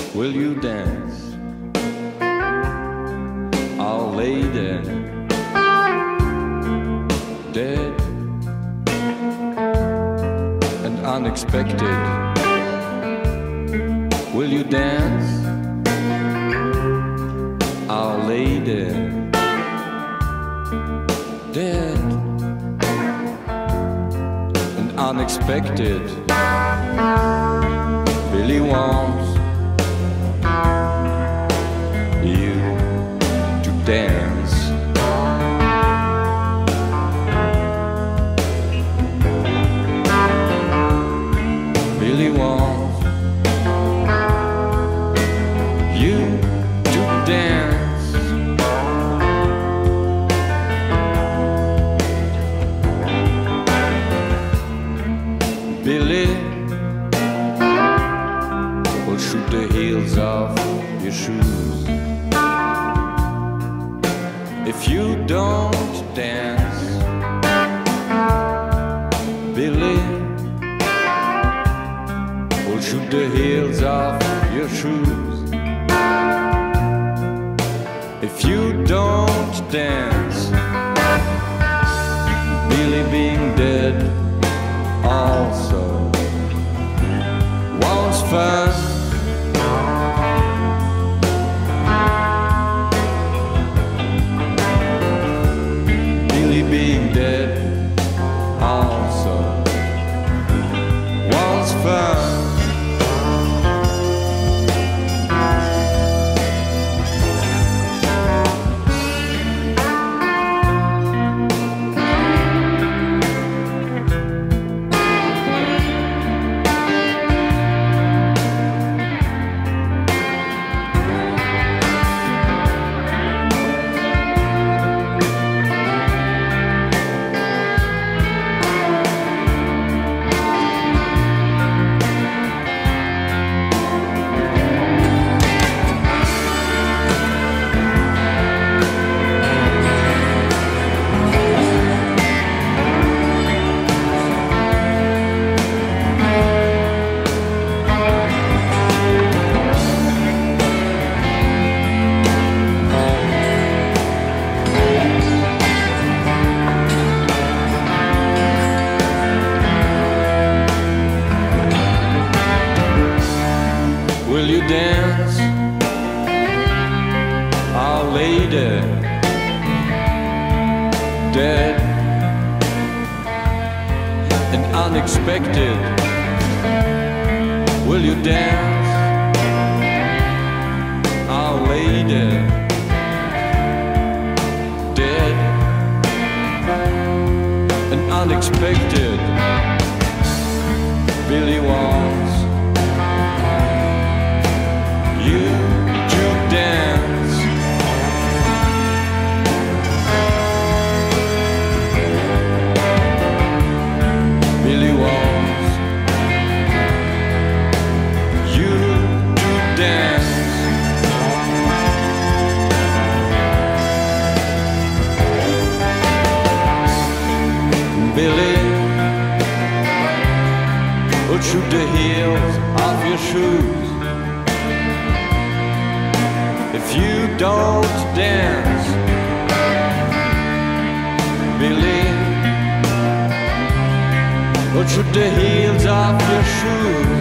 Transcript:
Will you dance, Our Lady, dead and unexpected? Will you dance, Our Lady, dead and unexpected? Billy wants you to dance. Billy wants you to dance. Billy will shoot the heels off your shoes if you don't dance. Billy will shoot the heels off your shoes if you don't dance. Billy being dead also wants fun. Billy being dead also wants fun. Will you dance, Our Lady, dead and unexpected? Will you dance, Our Lady, dead and unexpected? Billy wants you to dance. Billy wants you to dance. Billy will shoot the heels off your shoes if you don't dance. Billy will shoot the heels off your shoes